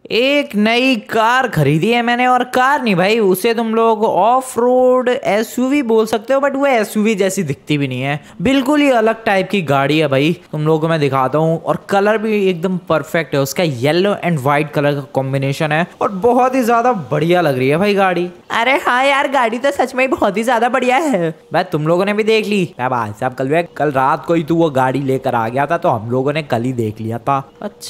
एक नई कार खरीदी है मैंने, और कार नहीं भाई, उसे तुम लोग ऑफ रोड एसयूवी बोल सकते हो, बट वो एसयूवी जैसी दिखती भी नहीं है। बिल्कुल ही अलग टाइप की गाड़ी है भाई, तुम लोगों को मैं दिखाता हूँ। और कलर भी एकदम परफेक्ट है, उसका येलो एंड व्हाइट कलर का कॉम्बिनेशन है और बहुत ही ज्यादा बढ़िया लग रही है भाई गाड़ी। अरे हाँ यार, गाड़ी तो सच में बहुत ही ज्यादा बढ़िया है भाई, तुम लोगों ने भी देख ली भाई साहब। कल रात को ही तू वो गाड़ी लेकर आ गया था, तो हम लोगों ने कल ही देख लिया था।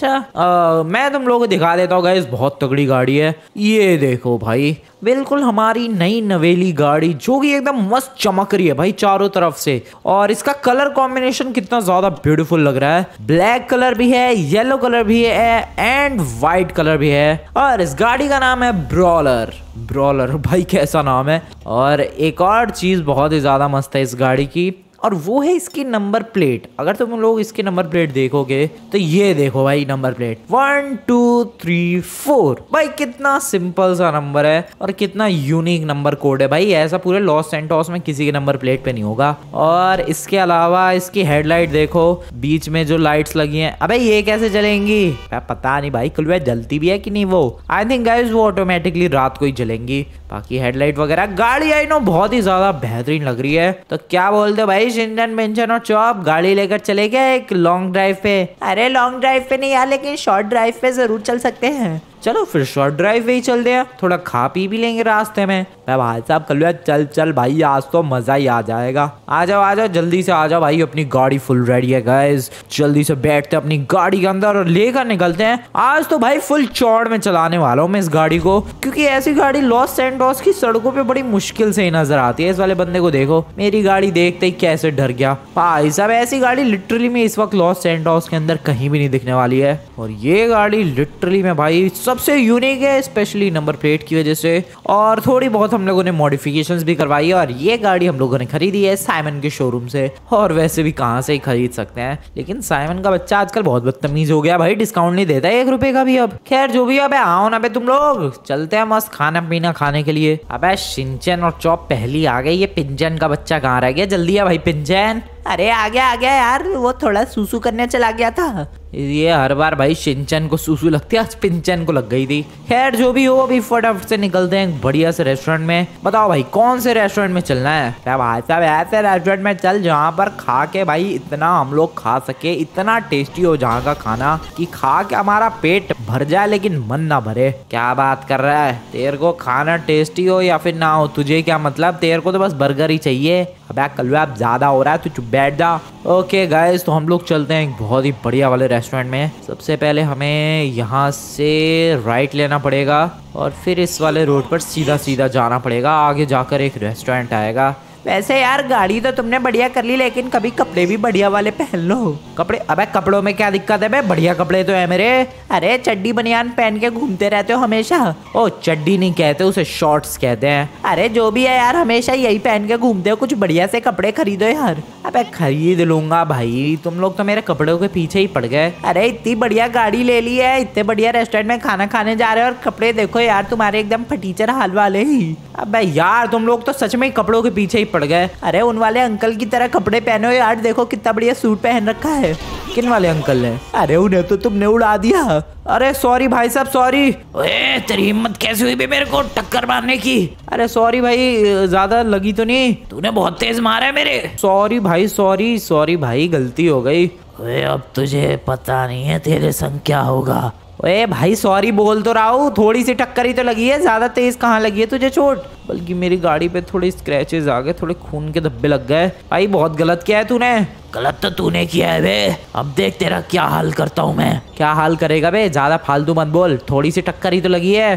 अच्छा मैं तुम लोगों को दिखा देता हूँ गाइस, बहुत तगड़ी गाड़ी है। ये देखो भाई, बिल्कुल हमारी नई नवेली गाड़ी, जो कि एकदम मस्त चमक रही है भाई चारों तरफ से। और इसका कलर कॉम्बिनेशन कितना ज्यादा ब्यूटीफुल लग रहा है। ब्लैक कलर भी है, येलो कलर भी है एंड व्हाइट कलर भी है। और इस गाड़ी का नाम है ब्रॉलर। ब्रॉलर भाई कैसा नाम है। और एक और चीज बहुत ही ज्यादा मस्त है इस गाड़ी की, और वो है इसकी नंबर प्लेट। अगर तुम लोग इसकी नंबर प्लेट देखोगे तो ये देखो भाई, नंबर प्लेट 1 2 3 4 भाई, कितना सिंपल सा नंबर है और कितना यूनिक नंबर कोड है भाई। ऐसा पूरे लॉस सैंटोस में किसी के नंबर प्लेट पे नहीं होगा। और इसके अलावा इसकी हेडलाइट देखो, बीच में जो लाइट्स लगी हैं, अबे ये कैसे जलेंगी पता नहीं भाई, कुल जलती भी है कि नहीं वो। आई थिंक गाइस वो ऑटोमेटिकली रात को ही जलेंगी। बाकी हेडलाइट वगैरह, गाड़ी आई नो बहुत ही ज्यादा बेहतरीन लग रही है। तो क्या बोलते हो भाई शिनचैन बेंचन और चॉप, गाड़ी लेकर चले गए एक लॉन्ग ड्राइव पे? अरे लॉन्ग ड्राइव पे नहीं यार, लेकिन शॉर्ट ड्राइव पे जरूर चल सकते हैं। चलो फिर शॉर्ट ड्राइव पे ही चल दे, थोड़ा खा पी भी लेंगे रास्ते में। भाई साहब कल चल चल भाई, आज तो मजा ही आ जाएगा। आ जाओ जल्दी से आ जाओ भाई, अपनी गाड़ी फुल रेडी है गाइस। जल्दी से बैठते अपनी गाड़ी के अंदर और लेकर निकलते हैं। आज तो भाई फुल चौड़ में चलाने वाला हूँ मैं इस गाड़ी को, क्योंकि ऐसी गाड़ी लॉस सैंटोस की सड़कों पे बड़ी मुश्किल से ही नजर आती है। इस वाले बंदे को देखो, मेरी गाड़ी देखते ही कैसे डर गया भाई साहब। ऐसी गाड़ी लिटरली में इस वक्त लॉस सैंटोस के अंदर कहीं भी नहीं दिखने वाली है। और ये गाड़ी लिटरली में भाई सबसे यूनिक है, स्पेशली नंबर प्लेट की वजह से। और थोड़ी बहुत हम लोगों ने मॉडिफिकेशंस भी करवाई है। और ये गाड़ी हम लोगों ने खरीदी है साइमन के शोरूम से, और वैसे भी कहाँ से ही खरीद सकते हैं। लेकिन साइमन का बच्चा आजकल बहुत बदतमीज हो गया भाई, डिस्काउंट नहीं देता है 1 रुपए का भी अब। खैर जो भी, अबे आओ ना बे तुम लोग, चलते हैं मस्त खाना पीना खाने के लिए। अबे शिनचैन और चॉप पहली आ गए, ये पिंचन का बच्चा कहाँ रह गया? जल्दी आ भाई पिंचन। अरे आ गया यार, वो थोड़ा सूसू करने चला गया था। ये हर बार भाई शिनचैन को सूसू लगती है, आज पिंचन को लग गई थी। खैर जो भी हो, अभी फटाफट से निकलते हैं बढ़िया से रेस्टोरेंट में। बताओ भाई कौन से रेस्टोरेंट में चलना है? भाई साहब ऐसे रेस्टोरेंट में चल जहाँ पर खा के भाई इतना हम लोग खा सके, इतना टेस्टी हो जहाँ का खाना कि खा के हमारा पेट भर जाए लेकिन मन ना भरे। क्या बात कर रहा है? तेरे को खाना टेस्टी हो या फिर ना हो, तुझे क्या मतलब? तेरे को तो बस बर्गर ही चाहिए। अबे कलवा आप ज्यादा हो रहा है, तू चुप बैठ जा। ओके गाइस, तो हम लोग चलते हैं एक बहुत ही बढ़िया वाले रेस्टोरेंट में। सबसे पहले हमें यहाँ से राइट लेना पड़ेगा और फिर इस वाले रोड पर सीधा सीधा जाना पड़ेगा। आगे जाकर एक रेस्टोरेंट आएगा। वैसे यार गाड़ी तो तुमने बढ़िया कर ली, लेकिन कभी कपड़े भी बढ़िया वाले पहन लो। कपड़े? अबे कपड़ों में क्या दिक्कत है बे, बढ़िया कपड़े तो है मेरे। अरे चड्डी बनियान पहन के घूमते रहते हो हमेशा। ओ चड्डी नहीं कहते उसे, शॉर्ट्स कहते हैं। अरे जो भी है यार, हमेशा यही पहन के घूमते हो, कुछ बढ़िया से कपड़े खरीदो यार। अबे खरीद लूंगा भाई, तुम लोग तो मेरे कपड़ों के पीछे ही पड़ गए। अरे इतनी बढ़िया गाड़ी ले ली है, इतने बढ़िया रेस्टोरेंट में खाना खाने जा रहे हो, और कपड़े देखो यार तुम्हारे एकदम फटीचर हाल वाले ही। अबे यार तुम लोग तो सच में कपड़ों के पीछे ही पड़ गए। अरे उन वाले अंकल की तरह कपड़े पहने हो यार, देखो कितना बढ़िया सूट पहन रखा है। किन वाले अंकल ने? अरे उन्हें तो तुमने उड़ा दिया। अरे सॉरी भाई साहब, सॉरी। ओए तेरी हिम्मत कैसे हुई बे मेरे को टक्कर मारने की? अरे सॉरी भाई, ज्यादा लगी तो नहीं? तूने बहुत तेज मारा है मेरे। सॉरी भाई, सॉरी भाई, गलती हो गई। ओए अब तुझे पता नहीं है तेरे संग क्या होगा। ओए भाई सॉरी बोल तो रहा हूँ, थोड़ी सी टक्कर ही तो लगी है, ज्यादा तेज कहाँ लगी है तुझे चोट? बल्कि मेरी गाड़ी पे थोड़ी स्क्रैचेस आ गए, थोड़े खून के धब्बे लग गए। भाई बहुत गलत किया है तूने। गलत तो तूने किया है बे, अब देख तेरा क्या हाल करता हूँ मैं। क्या हाल करेगा बे, ज्यादा फालतू मत बोल, थोड़ी सी टक्कर ही तो लगी है।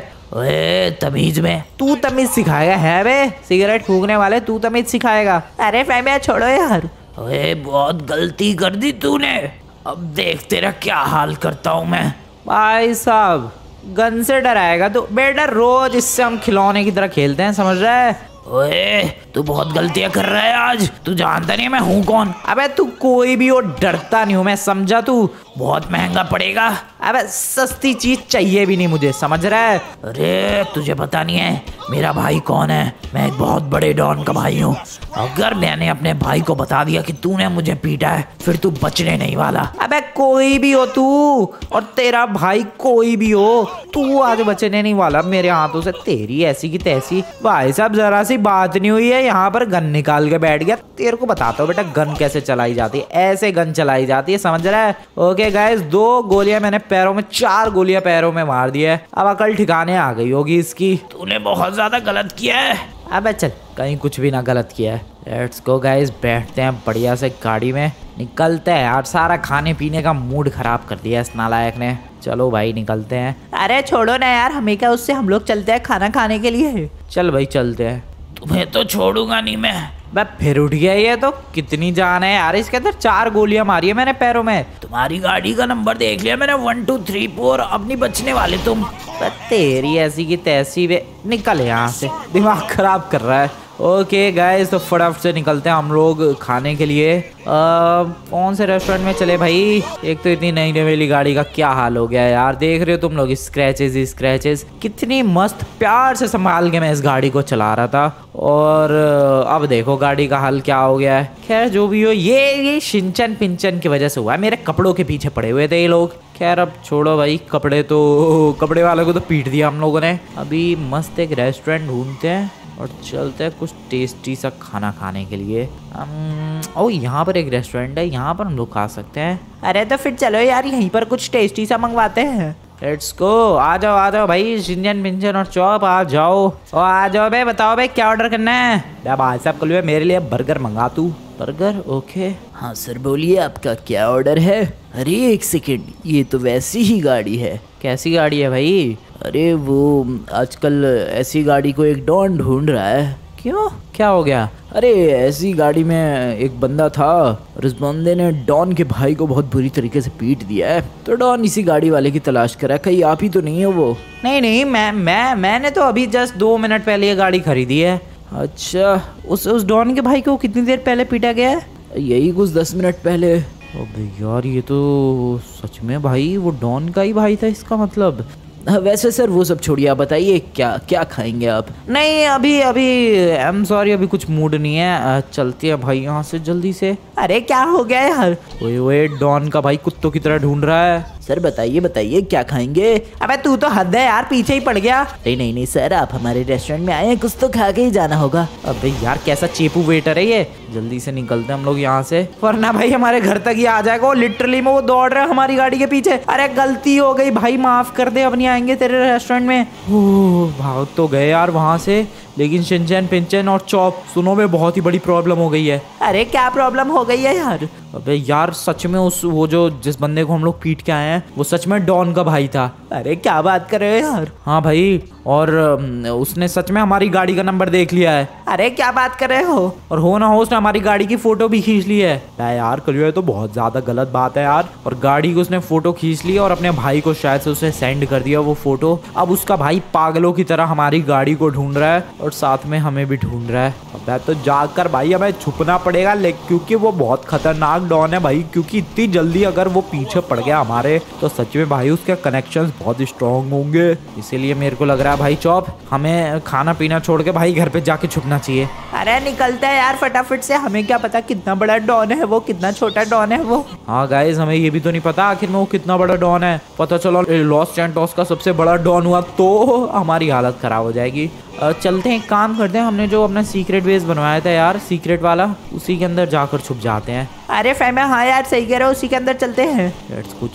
ओए तमीज में, तू तमीज सिखाएगा है बे? सिगरेट फूकने वाले तू तमीज सिखाएगा? अरे फैमिया छोड़ो यार। ओए बहुत गलती कर दी तूने, अब देख तेरा क्या हाल करता हूँ मैं। भाई साहब गन से डराएगा तो बेटा, रोज इससे हम खिलौने की तरह खेलते हैं, समझ रहा है? ओए तू बहुत गलतियां कर रहा है आज, तू जानता नहीं मैं हूँ कौन। अबे तू कोई भी हो, डरता नहीं हूँ मैं, समझा तू? बहुत महंगा पड़ेगा। अबे सस्ती चीज चाहिए भी नहीं मुझे, समझ रहा है? अरे तुझे पता नहीं है मेरा भाई कौन है? मैं एक बहुत बड़े डॉन का भाई हूँ। अगर मैंने अपने भाई को बता दिया कि तूने मुझे पीटा है, फिर तू बचने नहीं वाला। अबे कोई भी हो तू, और तेरा भाई कोई भी हो, तू आज बचने नहीं वाला मेरे हाथों से। तेरी ऐसी की तैसी। भाई साहब जरा सी बात नहीं हुई है, यहाँ पर गन निकाल के बैठ गया। तेरे को बताता हूँ बेटा गन कैसे चलाई जाती है। ऐसे गन चलाई जाती है, समझ रहा है? ओके गाइस, 2 गोलियां मैंने पैरों में, 4 गोलियां पैरों में मार दी है। अब अकल ठिकाने आ गई होगी इसकी। तूने बहुत ज्यादा गलत किया है। अबे चल, कहीं कुछ भी ना गलत किया है। लेट्स गो गाइस, बैठते हैं बढ़िया से गाड़ी में, निकलते हैं यार। सारा खाने पीने का मूड खराब कर दिया इस नालायक ने। चलो भाई निकलते हैं। अरे छोड़ो ना यार, हमें क्या उससे, हम लोग चलते हैं खाना खाने के लिए। चल भाई चलते हैं। तुम्हें तो छोड़ूंगा नहीं मैं। बे फिर उठ गया ये तो। कितनी जान है यार इसके अंदर, 4 गोलियां मारी है मैंने पैरों में। तुम्हारी गाड़ी का नंबर देख लिया मैंने, 1 2 3 4। अब नहीं बचने वाले तुम। तेरी ऐसी की तैसी। वे निकल यहाँ से, दिमाग खराब कर रहा है। ओके गाइस, तो फटाफट से निकलते हैं हम लोग खाने के लिए। कौन से रेस्टोरेंट में चले भाई? एक तो इतनी नई नवेली गाड़ी का क्या हाल हो गया है यार। देख रहे हो तुम लोग, स्क्रैचेस ही स्क्रैचेस। कितनी मस्त प्यार से संभाल के मैं इस गाड़ी को चला रहा था, और अब देखो गाड़ी का हाल क्या हो गया है। खैर जो भी हो, ये शिनचैन पिंचन की वजह से हुआ है। मेरे कपड़ों के पीछे पड़े हुए थे ये लोग। खैर अब छोड़ो भाई, कपड़े वाले को तो पीट दिया हम लोगों ने। अभी मस्त एक रेस्टोरेंट ढूंढते हैं और चलते हैं कुछ टेस्टी सा खाना खाने के लिए। ओ यहाँ पर एक रेस्टोरेंट है, यहाँ पर हम लोग खा सकते हैं। अरे तो फिर चलो यार, यहीं पर कुछ टेस्टी सा मंगवाते हैं। Let's go. आ जाओ भाई, शिंजन पिंजन और चॉप आ जाओ। और आ जाओ भाई, बताओ भाई क्या ऑर्डर करना है? भाई साहब कल मेरे लिए बर्गर मंगा तू। Burger okay. हाँ सर बोलिए, आपका क्या ऑर्डर है? अरे 1 सेकेंड, ये तो वैसी ही गाड़ी है। कैसी गाड़ी है भाई? अरे वो आजकल ऐसी गाड़ी को एक डॉन ढूंढ रहा है। क्यों, क्या हो गया? अरे ऐसी गाड़ी में एक बंदा था और उस बंदे ने डॉन के भाई को बहुत बुरी तरीके से पीट दिया है, तो डॉन इसी गाड़ी वाले की तलाश कर रहा है। कहीं आप ही तो नहीं है वो? नहीं, मैंने तो अभी जस्ट 2 मिनट पहले ये गाड़ी खरीदी है। अच्छा, उस डॉन के भाई को कितनी देर पहले पीटा गया है? यही कुछ 10 मिनट पहले। अबे यार, ये तो सच में भाई वो डॉन का ही भाई था इसका मतलब। वैसे सर वो सब छोड़िए, आप बताइए क्या खाएंगे आप? नहीं अभी आई एम सॉरी, अभी कुछ मूड नहीं है। चलते हैं भाई यहाँ से जल्दी से। अरे क्या हो गया यार? ओए डॉन का भाई कुत्तों की तरह ढूंढ रहा है। सर बताइए क्या खाएंगे? अबे तू तो हद है यार, पीछे ही पड़ गया। नहीं सर, आप हमारे रेस्टोरेंट में आए हैं, कुछ तो खा के ही जाना होगा। अबे यार कैसा चेपू वेटर है ये। जल्दी से निकलते हैं हम लोग यहाँ से, वरना भाई हमारे घर तक ही आ जाएगा। लिटरली में वो दौड़ रहा है हमारी गाड़ी के पीछे। अरे गलती हो गई भाई, माफ कर दे, अब नहीं आएंगे तेरे रेस्टोरेंट में। भाग तो गए यार वहाँ से, लेकिन शिनचैन पिंचन और चॉप, सुनो में बहुत ही बड़ी प्रॉब्लम हो गई है। अरे क्या प्रॉब्लम हो गई है यार? अबे यार सच में जिस बंदे को हम लोग पीट के आए हैं, वो सच में डॉन का भाई था। अरे क्या बात कर रहे हो यार? हाँ भाई, और उसने सच में हमारी गाड़ी का नंबर देख लिया है। अरे क्या बात कर रहे हो? और हो ना हो उसने हमारी गाड़ी की फोटो भी खींच ली है। यार कल ये तो बहुत ज्यादा गलत बात है यार। और गाड़ी को उसने फोटो खींच ली और अपने भाई को शायद से उसे सेंड कर दिया वो फोटो। अब उसका भाई पागलों की तरह हमारी गाड़ी को ढूंढ रहा है और साथ में हमें भी ढूंढ रहा है। अब तो जाकर भाई हमें छुपना पड़ेगा, क्योंकि वो बहुत खतरनाक डॉन है भाई। क्योंकि इतनी जल्दी अगर वो पीछे पड़ गया हमारे, तो सच में भाई उसके कनेक्शंस बहुत स्ट्रांग होंगे। इसीलिए मेरे को लग रहा है भाई चॉप, हमें खाना पीना छोड़ के भाई घर पे जाके छुपना चाहिए। अरे निकलता है यार फटाफट से, हमें क्या पता कितना बड़ा डॉन है वो, कितना छोटा डॉन है वो। हाँ गाइस, हमें ये भी तो नहीं पता आखिर में वो कितना बड़ा डॉन है। पता चलो लॉस सैंटोस का सबसे बड़ा डॉन हुआ तो हमारी हालत खराब हो जाएगी। चलते हैं, एक काम करते हैं, हमने जो अपना सीक्रेट बेस बनवाया था यार, सीक्रेट वाला, उसी के अंदर जाकर छुप जाते हैं। अरे फैमिली, हाँ यार सही कह रहे हो, उसी के अंदर चलते हैं। लेट्स गो,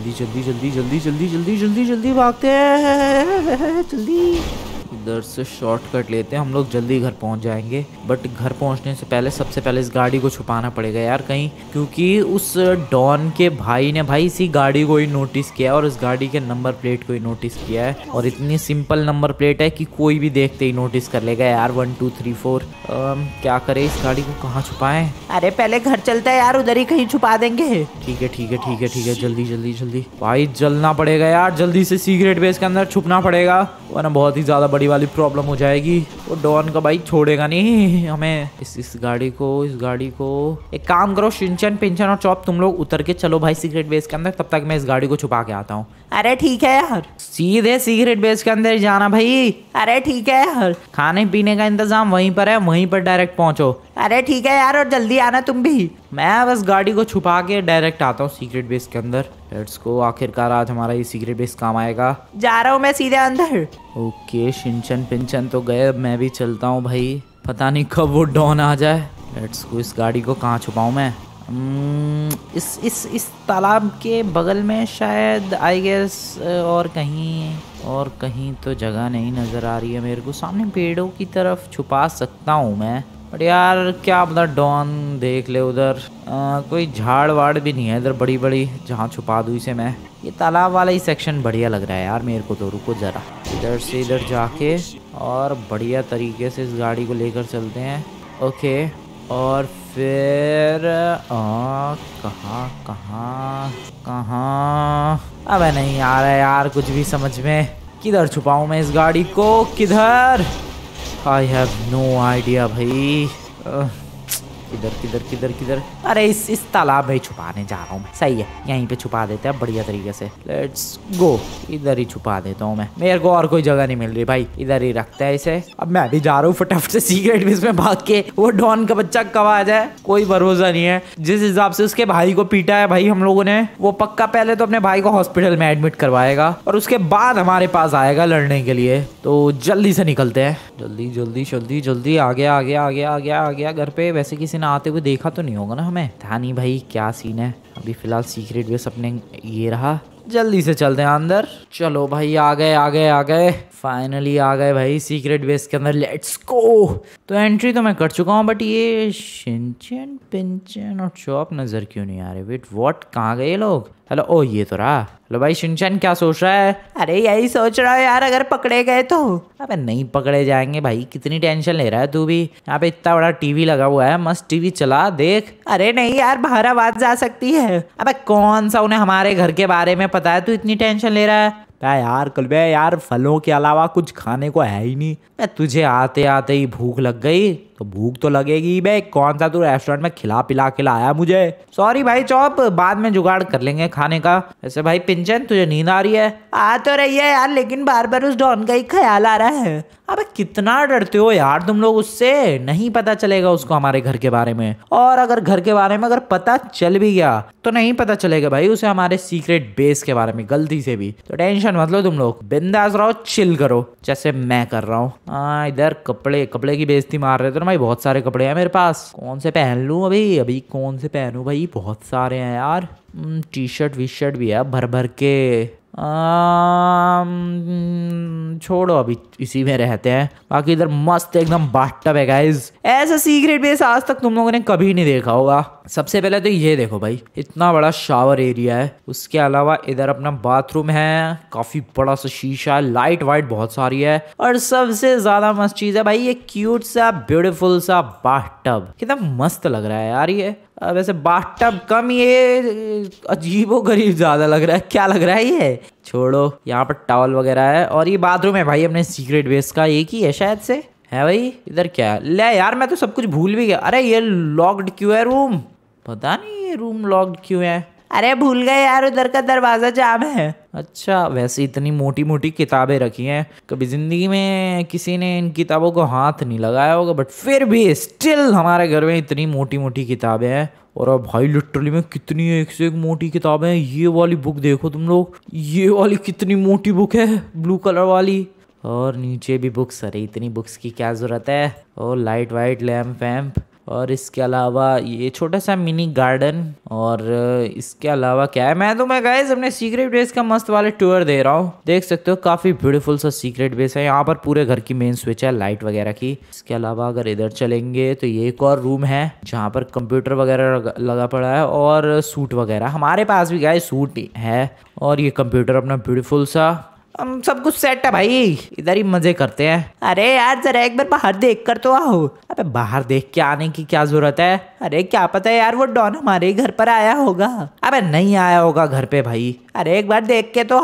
जल्दी भागते हैं, जल्दी। इधर से शॉर्टकट लेते हैं, हम लोग जल्दी घर पहुंच जाएंगे। बट घर पहुंचने से पहले सबसे पहले इस गाड़ी को छुपाना पड़ेगा यार कहीं, क्योंकि उस डॉन के भाई ने भाई इसी गाड़ी को ही नोटिस किया और इस गाड़ी के नंबर प्लेट को ही नोटिस किया है। और इतनी सिंपल नंबर प्लेट है कि कोई भी देखते ही नोटिस कर लेगा यार। 1 2 3 4। क्या करें, इस गाड़ी को कहाँ छुपाएं? अरे पहले घर चलता है यार, उधर ही कहीं छुपा देंगे। ठीक है, जल्दी भाई जलना पड़ेगा यार, जल्दी से सीक्रेट बेस के अंदर छुपना पड़ेगा, वरना बहुत ही ज्यादा बड़ी वाली प्रॉब्लम हो जाएगी। वो डॉन का भाई छोड़ेगा नहीं हमें। इस गाड़ी को एक काम करो, शिनचैन पिंचन और चॉप तुम लोग उतर के चलो भाई सीक्रेट बेस के अंदर, तब तक मैं इस गाड़ी को छुपा के आता हूँ। अरे ठीक है यार, सीधे सीक्रेट बेस के अंदर जाना भाई। अरे ठीक है यार, खाने पीने का इंतजाम वहीं पर है, वहीं पर डायरेक्ट पहुंचो। अरे ठीक है यार, और जल्दी आना तुम भी। मैं बस गाड़ी को छुपा के डायरेक्ट आता हूँ सीक्रेट बेस के अंदर। लेट्स गो, आखिरकार आज हमारा ये सीक्रेट बेस काम आएगा। जा रहा हूँ मैं सीधे अंदर। ओके, शिनचैन पिंचन तो गए, मैं भी चलता हूँ भाई, पता नहीं कब वो डॉन आ जाए। लेट्स गो, इस गाड़ी को कहाँ छुपाऊँ मैं? इस तालाब के बगल में शायद, आई गेस। और कहीं तो जगह नहीं नज़र आ रही है मेरे को। सामने पेड़ों की तरफ छुपा सकता हूँ मैं, बट यार क्या पता डॉन देख ले उधर। कोई झाड़ वाड़ भी नहीं है इधर बड़ी बड़ी जहाँ छुपा दूँ इसे मैं। ये तालाब वाला ही सेक्शन बढ़िया लग रहा है यार मेरे को तो। रुको ज़रा, इधर से इधर जाके और बढ़िया तरीके से इस गाड़ी को लेकर चलते हैं। ओके, और फिर कहाँ? अबे नहीं आ रहा है यार कुछ भी समझ में। किधर छुपाऊं मैं इस गाड़ी को, किधर? आई हैव नो आइडिया भाई। किधर? अरे इस तालाब में ही छुपाने जा रहा हूँ मैं। सही है, यहीं पे छुपा देते हैं बढ़िया तरीके से। लेट्स गो, इधर ही छुपा देता हूँ मैं। मेरे को और कोई जगह नहीं मिल रही भाई, इधर ही रखते हैं इसे। अब मैं भी जा रहा हूँ फटाफट से सीक्रेट बेस में भाग के। वो डॉन का बच्चा कब आ जाए कोई भरोसा नहीं है। जिस हिसाब से उसके भाई को पीटा है भाई हम लोगों ने, वो पक्का पहले तो अपने भाई को हॉस्पिटल में एडमिट करवाएगा और उसके बाद हमारे पास आएगा लड़ने के लिए। तो जल्दी से निकलते हैं, जल्दी आगे घर पे। वैसे किसी ने आते हुए देखा तो नहीं होगा ना हमें? था नहीं भाई, क्या सीन है। अभी फिलहाल सीक्रेट बेस अपने ये रहा, जल्दी से चलते हैं अंदर। चलो भाई, आ गए फाइनली आ गए भाई सीक्रेट बेस के अंदर। Let's go. तो एंट्री तो मैं कर चुका हूँ, बट ये शिनचैन पिंचन और चॉप नजर क्यों नहीं आ रहे? वेट, व्हाट, कहाँ गए ये लोग? हेलो, ओ ये तो रहा। हेलो भाई शिनचैन, क्या सोच रहा है? अरे यही सोच रहा है यार, अगर पकड़े गए तो। अबे नहीं पकड़े जाएंगे भाई, कितनी टेंशन ले रहा है तू भी। यहाँ पे इतना बड़ा टीवी लगा हुआ है, मस्त टीवी चला देख। अरे नहीं यार, बाहर आवाज जा सकती है। अबे कौन सा उन्हें हमारे घर के बारे में पता है, तू इतनी टेंशन ले रहा है? यार कल्बे यार, फलों के अलावा कुछ खाने को है ही नहीं। तुझे आते आते ही भूख लग गई तो भूख तो लगेगी बे। कौन सा तू रेस्टोरेंट में खिला पिला के लाया मुझे? सॉरी भाई चॉप, बाद में जुगाड़ कर लेंगे खाने का। वैसे भाई पिंचन, तुझे नींद आ रही है? आ तो रही है यार, लेकिन बार बार उस डॉन का ही ख्याल आ रहा है। अबे कितना डरते हो यार तुम लोग उससे। नहीं पता चलेगा उसको हमारे घर के बारे में, और अगर घर के बारे में अगर पता चल भी गया तो नहीं पता चलेगा भाई उसे हमारे सीक्रेट बेस के बारे में गलती से भी। तो टेंशन मत लो तुम लोग, बिंदास रहो, चिल करो जैसे मैं कर रहा हूँ। इधर कपड़े की बेइज्जती मार रहे थे ना भाई। बहुत सारे कपड़े हैं मेरे पास, कौन से पहन लूं अभी कौन से पहनूं भाई? बहुत सारे हैं यार। टी शर्ट वी शर्ट भी है भर भर के। छोड़ो, अभी इसी में रहते हैं। बाकी इधर मस्त एकदम बाथटब है गाइस। ऐसा सीक्रेट बेस आज तक तुम लोगों ने कभी नहीं देखा होगा। सबसे पहले तो ये देखो भाई, इतना बड़ा शावर एरिया है। उसके अलावा इधर अपना बाथरूम है, काफी बड़ा सा शीशा है, लाइट वाइट बहुत सारी है, और सबसे ज्यादा मस्त चीज है भाई ये क्यूट सा ब्यूटीफुल सा बाथटब। कितना मस्त लग रहा है यार ये। वैसे बाथटब कम, ये अजीबोगरीब ज्यादा लग रहा है। क्या लग रहा है ये? छोड़ो, यहाँ पर टॉवल वगैरह है, और ये बाथरूम है भाई अपने सीक्रेट बेस का। एक ही है शायद से, है भाई? इधर क्या है? ले यार, मैं तो सब कुछ भूल भी गया। अरे ये लॉक्ड क्यों है रूम? पता नहीं ये रूम लॉक्ड क्यों है। अरे भूल गए यार, उधर का दरवाजा जाम है। अच्छा, वैसे इतनी मोटी मोटी किताबें रखी हैं, कभी जिंदगी में किसी ने इन किताबों को हाथ नहीं लगाया होगा, बट फिर भी स्टिल हमारे घर में इतनी मोटी मोटी किताबें हैं। और अब भाई लिटरली में कितनी एक से एक मोटी किताबें हैं। ये वाली बुक देखो तुम लोग, ये वाली कितनी मोटी बुक है, ब्लू कलर वाली। और नीचे भी बुक्स। अरे इतनी बुक्स की क्या जरूरत है? और लाइट वाइट लैम्प वैम्प, और इसके अलावा ये छोटा सा मिनी गार्डन। और इसके अलावा क्या है? मैं गाइस अपने सीक्रेट बेस का मस्त वाले टूर दे रहा हूँ। देख सकते हो काफी ब्यूटीफुल सा सीक्रेट बेस है। यहाँ पर पूरे घर की मेन स्विच है लाइट वगैरह की। इसके अलावा अगर इधर चलेंगे तो ये एक और रूम है जहाँ पर कंप्यूटर वगैरह लगा पड़ा है, और सूट वगैरह। हमारे पास भी गाइस सूट है, और ये कंप्यूटर अपना ब्यूटीफुल सा। हम सब कुछ सेट है भाई, इधर ही मजे करते हैं। अरे यार जरा एक बार बाहर देख कर तो आओ। अबे बाहर देख के आने की क्या जरूरत है? अरे क्या पता है यार, वो डॉन हमारे घर पर आया होगा। अबे नहीं आया होगा घर पे भाई। अरे एक बार देख के तो आओ।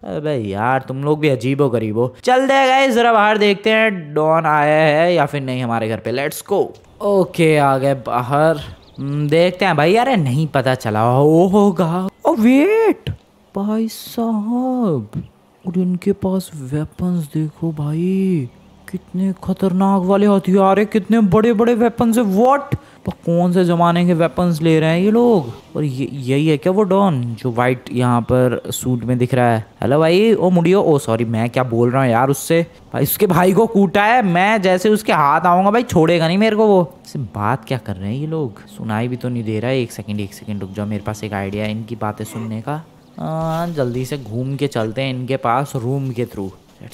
अबे यार तुम लोग भी अजीबो गरीबो। चल दे गाइस जरा बाहर देखते हैं डॉन आया है या फिर नहीं हमारे घर पे। Let's go. ओके आ गए बाहर। देखते हैं भाई। यार नहीं पता चला वो होगा। ओ वेट भाई साहब, और इनके पास वेपन्स देखो भाई, कितने खतरनाक वाले हथियार है, कितने बड़े बड़े वेपन्स है। व्हाट, कौन से जमाने के वेपन्स ले रहे हैं ये लोग। और यही है क्या वो डॉन जो वाइट यहाँ पर सूट में दिख रहा है। हेलो भाई। ओ मुड़ियो। ओ सॉरी, मैं क्या बोल रहा हूँ यार उससे। भाई उसके भाई को कूटा है, मैं जैसे उसके हाथ आऊंगा भाई छोड़ेगा नहीं मेरे को वो। बात क्या कर रहे हैं ये लोग, सुनाई भी तो नहीं दे रहा है। एक सेकंड रुक जाओ, मेरे पास एक आइडिया है इनकी बातें सुनने का। जल्दी से घूम के चलते हैं इनके पास रूम के थ्रू।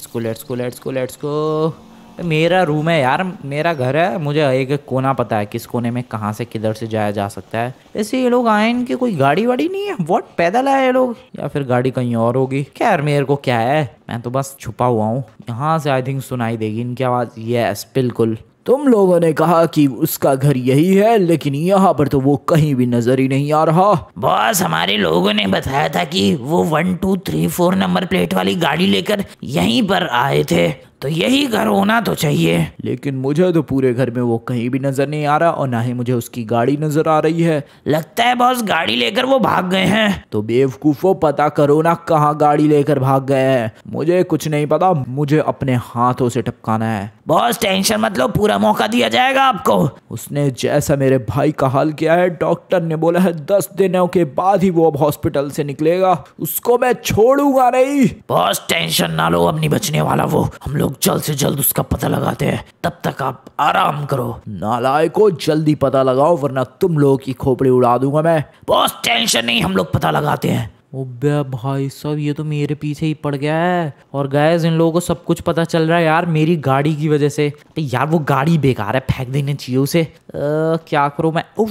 Let's go. मेरा रूम है यार, मेरा घर है, मुझे एक एक कोना पता है किस कोने में कहाँ से किधर से जाया जा सकता है। ऐसे ये लोग आए, इनकी कोई गाड़ी वाड़ी नहीं है। व्हाट, पैदल आए ये लोग या फिर गाड़ी कहीं और होगी। खैर मेरे को क्या है, मैं तो बस छुपा हुआ हूँ। यहाँ से आई थिंक सुनाई देगी इनकी आवाज़। यस बिल्कुल। तुम लोगों ने कहा कि उसका घर यही है, लेकिन यहाँ पर तो वो कहीं भी नजर ही नहीं आ रहा। बॉस हमारे लोगों ने बताया था कि वो 1 2 3 4 नंबर प्लेट वाली गाड़ी लेकर यहीं पर आए थे, तो यही घर होना तो चाहिए। लेकिन मुझे तो पूरे घर में वो कहीं भी नजर नहीं आ रहा, और ना ही मुझे उसकी गाड़ी नजर आ रही है। लगता है बॉस गाड़ी लेकर वो भाग गए हैं। तो बेवकूफो, पता करो ना कहाँ गाड़ी लेकर भाग गए हैं। मुझे कुछ नहीं पता, मुझे अपने हाथों से टपकाना है। बॉस टेंशन मत लो, पूरा मौका दिया जाएगा आपको। उसने जैसा मेरे भाई का हाल किया है, डॉक्टर ने बोला है 10 दिनों के बाद ही वो अब हॉस्पिटल से निकलेगा। उसको मैं छोड़ूंगा नहीं। बॉस टेंशन ना लो, अब नहीं बचने वाला वो। हम लोग जल्द से जल्द उसका पता लगाते हैं, तब तक आप आराम करो। नालायको, जल्दी पता लगाओ वरना तुम लोगों की खोपड़ी उड़ा दूंगा मैं। बॉस टेंशन नहीं, हम लोग पता लगाते हैं। ओबे भाई साहब, ये तो मेरे पीछे ही पड़ गया है। और गाइस इन लोगों को सब कुछ पता चल रहा है यार मेरी गाड़ी की वजह से। यार वो गाड़ी बेकार है, फेंक देना चाहिए उसे। क्या करूं मैं। ओ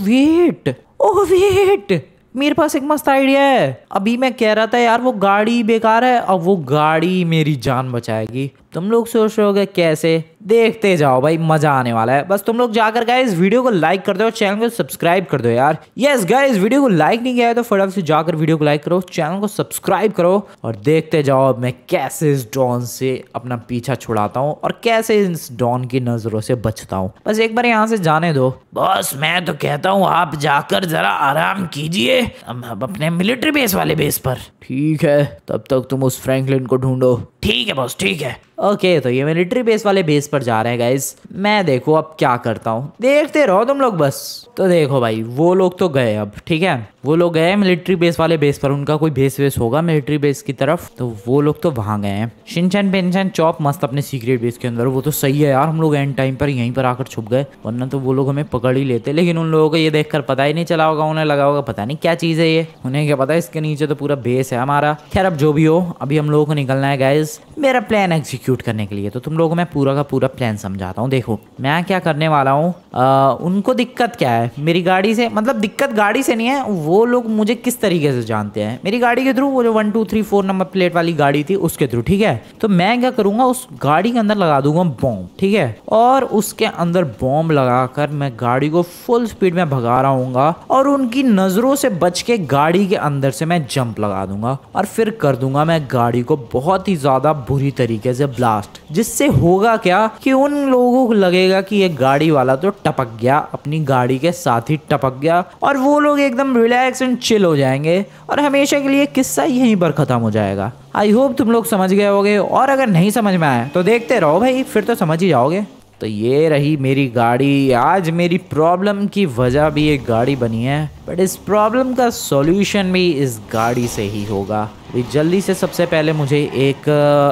वेट, मेरे पास एक मस्त आइडिया है। अभी मैं कह रहा था यार वो गाड़ी बेकार है, अब वो गाड़ी मेरी जान बचाएगी। तुम लोग सोच रहे होगे कैसे, देखते जाओ भाई, मजा आने वाला है। बस तुम लोग जाकर गाइस वीडियो को लाइक कर दो, चैनल को सब्सक्राइब कर दो यार। यस गाइस, वीडियो को लाइक नहीं किया है तो फटाफट से जाकर वीडियो को लाइक करो, चैनल को सब्सक्राइब करो और देखते जाओ मैं कैसे इस डॉन से अपना पीछा छुड़ाता हूँ और कैसे इस डॉन की नजरों से बचता हूँ। बस एक बार यहाँ से जाने दो। बॉस मैं तो कहता हूँ आप जाकर जरा आराम कीजिए अपने मिलिट्री बेस वाले बेस पर। ठीक है, तब तक तुम उस फ्रैंकलिन को ढूंढो। ठीक है बॉस, ठीक है। ओके तो ये मिलिट्री बेस वाले बेस पर जा रहे हैं गाइस। मैं देखो अब क्या करता हूँ, देखते रहो तुम लोग बस। तो देखो भाई वो लोग तो गए अब, ठीक है, वो लोग गए मिलिट्री बेस वाले बेस पर। उनका कोई बेस वेस होगा मिलिट्री बेस की तरफ, तो वो लोग तो वहां गए हैं। शिनचैन पेनचैन चॉप मस्त अपने सीक्रेट बेस के अंदर। वो तो सही है यार, हम लोग एंड टाइम पर यहीं पर आकर छुप गए, वरना तो वो लोग हमें पकड़ ही लेते। लेकिन उन लोगों को ये देखकर पता ही नहीं चला होगा, उन्हें लगा होगा पता नहीं क्या चीज है ये। उन्हें क्या पता इसके नीचे तो पूरा बेस है हमारा। खैर अब जो भी हो, अभी हम लोगों को निकलना है गाइस मेरा प्लान एग्जीक्यूट करने के लिए। तो तुम लोगों को मैं पूरा का पूरा प्लान समझाता हूँ। देखो मैं क्या करने वाला हूँ। उनको दिक्कत क्या है मेरी गाड़ी से, मतलब दिक्कत गाड़ी से नहीं है, वो लोग मुझे किस तरीके से जानते हैं मेरी गाड़ी के थ्रू। वो जो 1 2 3 4 नंबर प्लेट वाली गाड़ी थी उसके थ्रू, ठीक है। तो मैं क्या करूंगा, उस गाड़ी के अंदर लगा दूंगा बॉम्ब, ठीक है, और उसके अंदर बॉम्ब लगाकर मैं गाड़ी को फुल स्पीड में भगा रहा हूँगा और उनकी नजरों से बच के गाड़ी के अंदर से मैं जंप लगा दूंगा और फिर कर दूंगा मैं गाड़ी को बहुत ही ज्यादा बुरी तरीके से ब्लास्ट। जिससे होगा क्या कि उन लोगों को लगेगा कि ये गाड़ी वाला तो टपक गया, अपनी गाड़ी के साथ ही टपक गया, और वो लोग एकदम रिलैक्स एंड चिल हो जाएंगे और हमेशा के लिए किस्सा यहीं पर खत्म हो जाएगा। आई होप तुम लोग समझ गए होगे, और अगर नहीं समझ में आया तो देखते रहो भाई, फिर तो समझ ही जाओगे। तो ये रही मेरी गाड़ी। आज मेरी प्रॉब्लम की वजह भी एक गाड़ी बनी है, बट इस प्रॉब्लम का सॉल्यूशन भी इस गाड़ी से ही होगा। जल्दी से सबसे पहले मुझे एक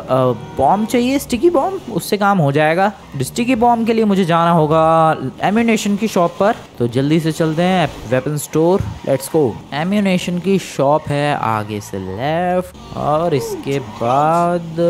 बॉम्ब चाहिए, स्टिकी बॉम्ब, उससे काम हो जाएगा। स्टिकी बॉम्ब के लिए मुझे जाना होगा एम्यूनेशन की शॉप पर। तो जल्दी से चलते हैं weapon store, let's go. Ammunition की शॉप है आगे से लेफ्ट, और इसके बाद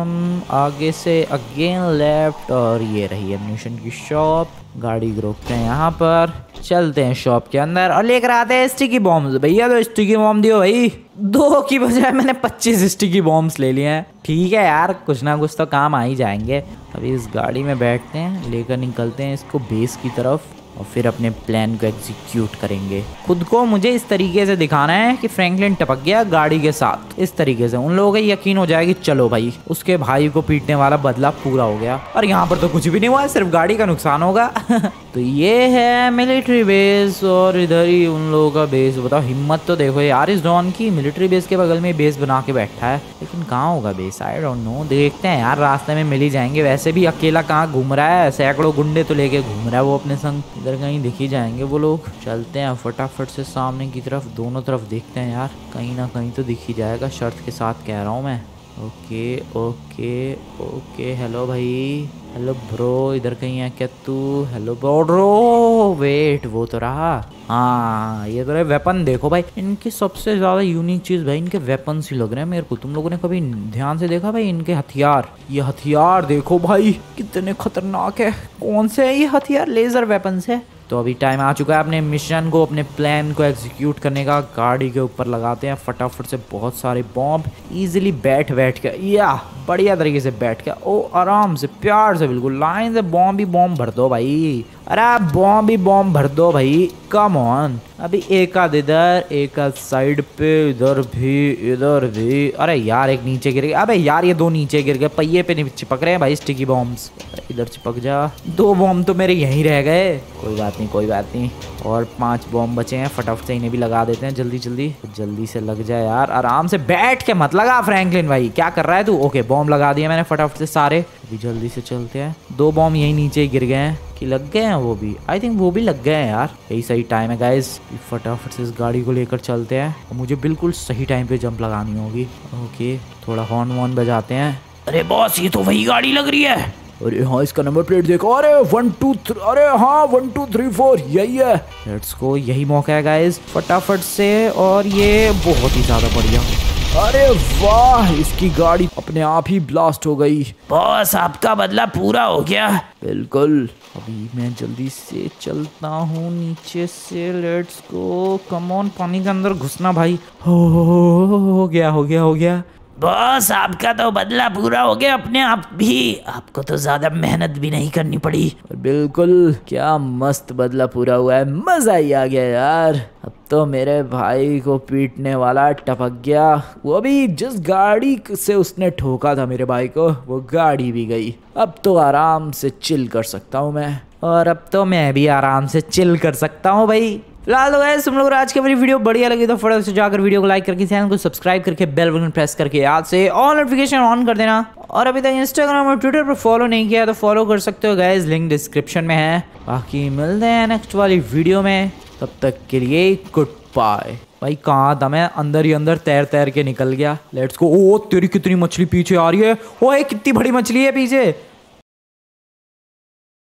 आगे से अगेन लेफ्ट, और ये रही एम्यूनेशन की शॉप। गाड़ी को रोकते हैं यहाँ पर, चलते हैं शॉप के अंदर और लेकर आते हैं स्टिकी बॉम्ब्स। भैया तो स्टिकी बॉम्ब दियो भाई। 2 की बजाय मैंने 25 स्टिकी बॉम्ब्स ले लिए हैं। ठीक है यार, कुछ ना कुछ तो काम आ ही जाएंगे। अभी इस गाड़ी में बैठते हैं, लेकर निकलते हैं इसको बेस की तरफ। और फिर अपने प्लान को एग्जीक्यूट करेंगे। खुद को मुझे इस तरीके से दिखाना है कि फ्रैंकलिन टपक गया गाड़ी के साथ, इस तरीके से उन लोगों को यकीन हो जाएगी चलो भाई उसके भाई को पीटने वाला बदला पूरा हो गया। और यहाँ पर तो कुछ भी नहीं हुआ, सिर्फ गाड़ी का नुकसान होगा। तो ये है मिलिट्री बेस और इधर ही उन लोगों का बेस। बताओ हिम्मत तो देखो यार इस डॉन की, मिलिट्री बेस के बगल में बेस बना के बैठा है। लेकिन कहाँ होगा बेस, आई डोंट नो, देखते हैं यार रास्ते में मिल ही जाएंगे। वैसे भी अकेला कहाँ घूम रहा है, सैकड़ों गुंडे तो लेके घूम रहा है वो अपने संग, इधर कहीं दिख ही जाएंगे वो लोग। चलते हैं फटाफट से सामने की तरफ, दोनों तरफ देखते हैं यार, कहीं ना कहीं तो दिख ही जाएगा, शर्त के साथ कह रहा हूँ मैं। ओके ओके ओके, हेलो भाई, हेलो ब्रो, इधर कहीं है क्या तू? हेलो ब्रो, वेट वो तो रहा। हाँ ये तो रहे वेपन। देखो भाई इनकी सबसे ज्यादा यूनिक चीज भाई इनके वेपन्स ही लग रहे हैं मेरे को। तुम लोगों ने कभी ध्यान से देखा भाई इनके हथियार? ये हथियार देखो भाई कितने खतरनाक है। कौन से है ये हथियार? लेजर वेपन्स है। तो अभी टाइम आ चुका है अपने मिशन को, अपने प्लान को एग्जीक्यूट करने का। गाड़ी के ऊपर लगाते हैं फटाफट से बहुत सारे बॉम्ब, इजीली बैठ के, या बढ़िया तरीके से बैठ के, ओ आराम से प्यार से बिल्कुल लाइन से बॉम्ब ही बॉम्ब भर दो भाई। अरे बॉम्ब ही बॉम्ब भर दो भाई, कम ऑन। अभी एक आध इधर, एक आध साइड पे, इधर भी इधर भी। अरे यार एक नीचे गिर गया। अबे यार ये दो नीचे गिर गए, पहिए पे नहीं चिपक रहे हैं भाई स्टिकी बॉम्ब्स। इधर चिपक जा। दो बॉम्ब तो मेरे यहीं रह गए, कोई बात नहीं कोई बात नहीं। और 5 बॉम्ब बचे हैं, फटाफट से इन्हें भी लगा देते हैं जल्दी जल्दी। जल्दी से लग जाए यार, आराम से बैठ के मत लगा फ्रैंकलिन भाई, क्या कर रहा है तू? ओके बॉम्ब लगा दिया मैंने फटाफट से सारे। अभी जल्दी से चलते हैं। 2 बॉम्ब यहीं नीचे ही गिर गए हैं कि लग गए हैं? वो भी आई थिंक वो भी लग गए हैं यार। यही सही टाइम है गाइस, फटाफट से इस गाड़ी को लेकर चलते हैं। और मुझे बिल्कुल सही टाइम पे जंप लगानी होगी। ओके थोड़ा हॉर्न वॉर्न बजाते हैं। अरे बॉस ये तो वही गाड़ी लग रही है। अरे हाँ इसका नंबर प्लेट देखो। अरे 1 2 3, अरे हाँ 1 2 3 4 यही है। लेट्स गो, यही मौका है गाइस फटाफट से। और ये बहुत ही ज्यादा बढ़िया। अरे वाह इसकी गाड़ी अपने आप ही ब्लास्ट हो गई। बॉस आपका बदला पूरा हो गया। बिल्कुल। अभी मैं जल्दी से चलता हूँ नीचे से। लेट्स गो, कम ऑन, पानी के अंदर घुसना भाई। हो गया हो गया हो गया। बॉस आपका तो बदला पूरा हो गया अपने आप भी, आपको तो ज्यादा मेहनत भी नहीं करनी पड़ी। बिल्कुल, क्या मस्त बदला पूरा हुआ है, मजा ही आ गया यार। अब तो मेरे भाई को पीटने वाला टपक गया, वो भी जिस गाड़ी से उसने ठोका था मेरे भाई को, वो गाड़ी भी गई। अब तो आराम से चिल कर सकता हूँ मैं। और अब तो मैं भी आराम से चिल कर सकता हूँ भाई। फिलहाल तो गाइस तुम लोग आज की मेरी वीडियो बढ़िया लगी तो फटाफट से जाकर वीडियो को लाइक करके, चैनल को सब्सक्राइब करके, बेल बटन प्रेस करके याद से ऑल नोटिफिकेशन ऑन कर देना। और अभी तक इंस्टाग्राम और ट्विटर पर फॉलो नहीं किया तो फॉलो कर सकते हो गाइस, लिंक डिस्क्रिप्शन में है। बाकी मिलते हैं नेक्स्ट वाली वीडियो में, तब तक के लिए गुड बाय। भाई कहाँ था मैं? अंदर ही अंदर तैर के निकल गया। Let's go. ओ तेरी कितनी मछली पीछे आ रही है। ओए कितनी बड़ी मछली है पीछे।